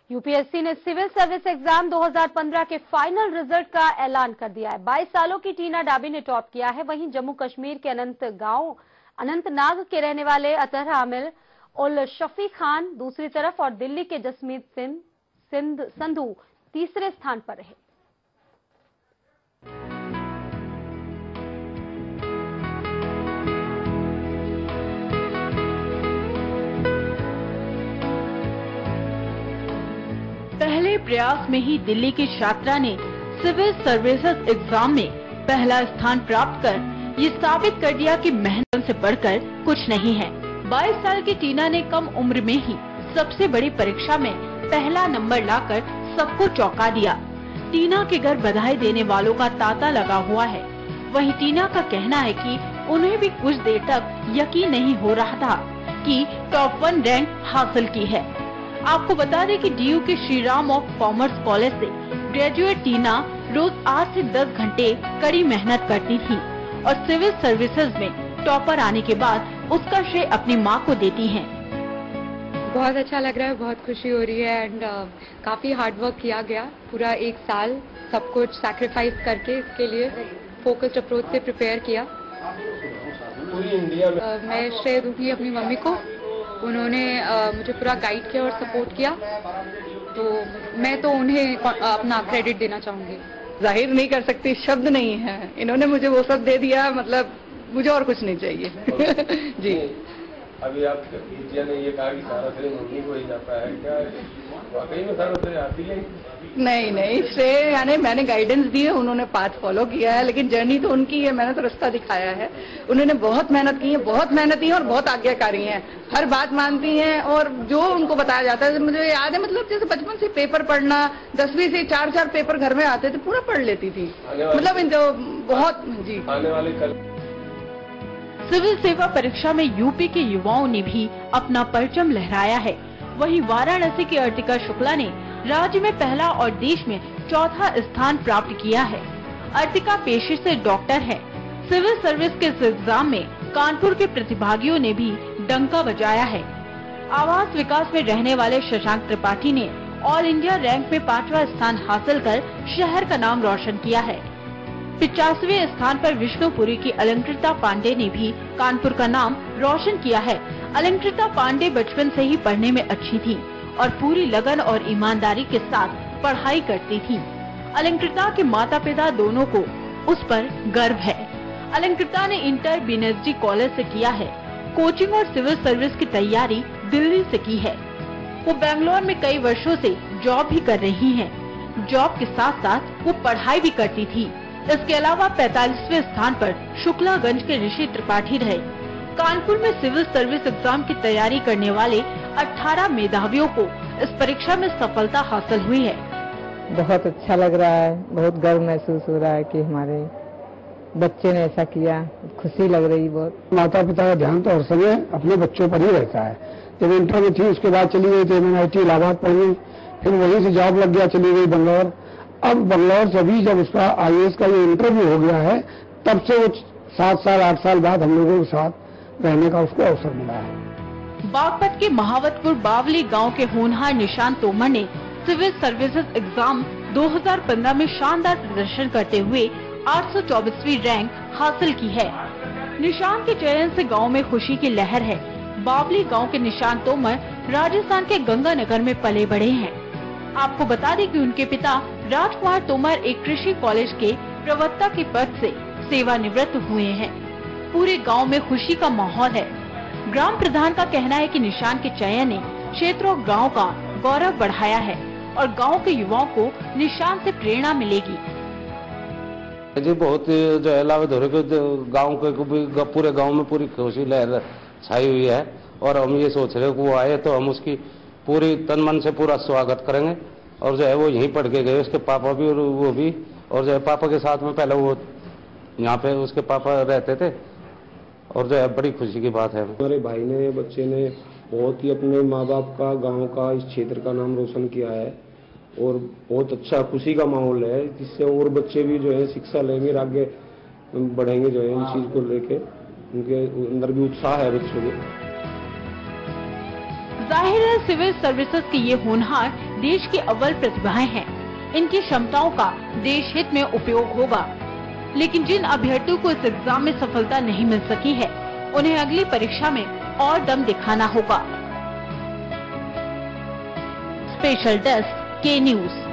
UPSC ने civil service exam 2015 के final result का ऐलान कर दिया है। 22 सालों की टीना डाबी ने टॉप किया है। वहीं जम्मू कश्मीर के अनंतनाग के रहने वाले अतहर आमिर उल शफी खान दूसरी तरफ और दिल्ली के जसमीत संधू तीसरे स्थान पर रहे। पहले प्रयास में ही दिल्ली की छात्रा ने सिविल सर्विसेज एग्जाम में पहला स्थान प्राप्त कर ये साबित कर दिया कि मेहनत से बढ़कर कुछ नहीं है। 22 साल की टीना ने कम उम्र में ही सबसे बड़ी परीक्षा में पहला नंबर लाकर सबको चौंका दिया। टीना के घर बधाई देने वालों का तांता लगा हुआ है। वहीं टीना का कहना है कि उन्हें भी कुछ देर तक यकीन नहीं हो रहा था कि टॉप 1 रैंक हासिल की है। आपको बता दें कि डीयू के Shri Ram of commerce college से ग्रेजुएट टीना रोज 8 से 10 घंटे कड़ी मेहनत करती थी और सिविल सर्विसेज में टॉपर आने के बाद उसका श्रेय अपनी मां को देती हैं। बहुत अच्छा लग रहा है, बहुत खुशी हो रही है एंड काफी हार्ड वर्क किया गया। पूरा 1 साल सब कुछ सैक्रिफाइस करके इसके लिए फोकस्ड अप्रोच से प्रिपेयर किया। मैं श्रेय दूंगी अपनी मम्मी को। उन्होंने मुझे पूरा गाइड किया और सपोर्ट किया, तो मैं तो उन्हें अपना क्रेडिट देना चाहूंगी। जाहिर नहीं कर सकती, शब्द नहीं है। इन्होंने मुझे वो सब दे दिया, मतलब मुझे और कुछ नहीं चाहिए। जी अभी आप ने ये कहा कि सारा श्रेय मम्मी को ही जाता है, क्या वाकई में सारा श्रेय आती है? नहीं, श्रेय यानी मैंने गाइडेंस दी है, उन्होंने पाथ फॉलो किया है, लेकिन जर्नी तो उनकी है। मैंने तो रास्ता दिखाया है। उन्होंने बहुत मेहनत की है, बहुत मेहनती है और बहुत आज्ञाकारी हैं। हर बात मानती हैं और जो उनको बताया जाता है, मुझे याद है, मतलब जैसे बचपन से पेपर पढ़ना, 10वीं से 4 पेपर घर में आते थे, पूरा पढ़ लेती थी। मतलब बहुत जी। आने वाले कल सिविल सेवा परीक्षा में यूपी के युवाओं ने भी अपना परचम लहराया है। वहीं वाराणसी की अर्तिका शुक्ला ने राज्य में पहला और देश में चौथा स्थान प्राप्त किया है। अर्तिका पेशे से डॉक्टर है। सिविल सर्विस के इस एग्जाम में कानपुर के प्रतिभागियों ने भी डंका बजाया है। आवास विकास में रहने वाले शशांक त्रिपाठी ने ऑल इंडिया रैंक में 5वां स्थान हासिल कर शहर का नाम रोशन किया है। 50वें स्थान पर विष्णुपुरी की अलंकृता पांडे ने भी कानपुर का नाम रोशन किया है। अलंकृता पांडे बचपन से ही पढ़ने में अच्छी थी और पूरी लगन और ईमानदारी के साथ पढ़ाई करती थी। अलंकृता के माता पिता दोनों को उस पर गर्व है। अलंकृता ने इंटर बीएनएसडी कॉलेज से किया है। कोचिंग और सिविल सर्विस की तैयारी दिल्ली से की है। वो बेंगलोर में कई वर्षों से जॉब भी कर रही हैं। जॉब के साथ साथ वो पढ़ाई भी करती थी। इसके अलावा 45वें स्थान पर शुक्लागंज के ऋषि त्रिपाठी रहे। कानपुर में सिविल सर्विस एग्जाम की तैयारी करने वाले 18 मेधावियों को इस परीक्षा में सफलता हासिल हुई है। बहुत अच्छा लग रहा है, बहुत गर्व महसूस हो रहा है कि हमारे बच्चे ने ऐसा किया। खुशी लग रही बहुत। माता पिता का ध्यान तो हर समय अपने बच्चों पर ही रहता है। जब इंटर में थी उसके बाद चली गई थी MNIT इलाहाबाद पढ़ने, फिर वहीं से जॉब लग गया, चली गई बंगलौर। अब बंगलौर से भी जब उसका IAS का ये इंटरव्यू हो गया है, तब से वो 7 साल 8 साल बाद हम लोगों के साथ रहने का उसको अवसर मिला है। बागपत के महावतपुर बावली गांव के होनहार निशांत तोमर ने सिविल सर्विसेज एग्जाम 2015 में शानदार प्रदर्शन करते हुए 824वीं रैंक हासिल की है। निशांत के चयन से गांव में खुशी की लहर है। बावली गांव के निशांत तोमर राजस्थान के गंगानगर में पले बढ़े हैं। आपको बता दें कि उनके पिता राजकुमार तोमर एक कृषि कॉलेज के प्रवक्ता के पद से सेवानिवृत्त हुए हैं। पूरे गांव में खुशी का माहौल है। ग्राम प्रधान का कहना है कि निशान के चयन ने क्षेत्र और गांव का गौरव बढ़ाया है और गांव के युवाओं को निशान से प्रेरणा मिलेगी। जी बहुत जो है लाभधोरे के गाँव के पूरे गाँव में पूरी खुशी लहर छाई हुई है और हम ये सोच रहे हैं कि वो आए तो हम उसकी पूरी तन मन से पूरा स्वागत करेंगे। और जो है वो यहीं पढ़ के गए, उसके पापा भी और वो भी, और जो है पापा के साथ में पहले वो यहाँ पे उसके पापा रहते थे और जो है बड़ी खुशी की बात है। हमारे भाई ने, बच्चे ने बहुत ही अपने माँ बाप का, गांव का, इस क्षेत्र का नाम रोशन किया है और बहुत अच्छा खुशी का माहौल है, जिससे और बच्चे भी जो है शिक्षा लेंगे, आगे बढ़ेंगे जो है इन चीज को लेके। उनके अंदर भी उत्साह है बच्चों के। जाहिर है सिविल सर्विसेज के ये होनहार देश की अव्वल प्रतिभाएं हैं। इनकी क्षमताओं का देश हित में उपयोग होगा। लेकिन जिन अभ्यर्थियों को इस एग्जाम में सफलता नहीं मिल सकी है, उन्हें अगली परीक्षा में और दम दिखाना होगा। स्पेशल डेस्क, के न्यूज।